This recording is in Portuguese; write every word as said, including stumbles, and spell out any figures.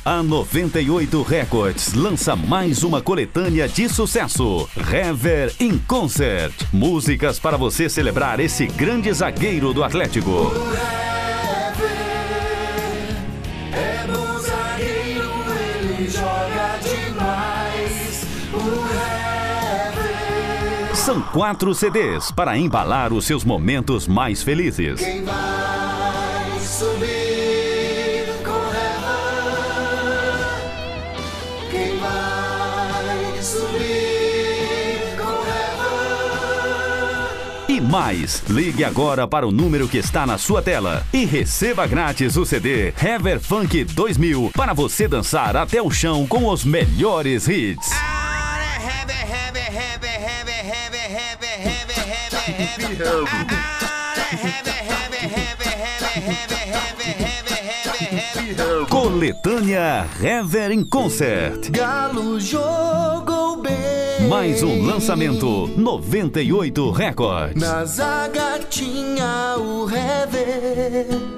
A noventa e oito Records lança mais uma coletânea de sucesso, Hever in Concert. Músicas para você celebrar esse grande zagueiro do Atlético. O Hever é bom zagueiro, ele joga demais. O Hever. São quatro C Ds para embalar os seus momentos mais felizes. Quem vai subir? Quem vai subir com Hever? E mais, ligue agora para o número que está na sua tela e receba grátis o C D Hever Funk dois mil para você dançar até o chão com os melhores hits. Coletânea Hever in Concert. Galo jogou bem. Mais um lançamento noventa e oito Records. Na zaga tinha o Hever.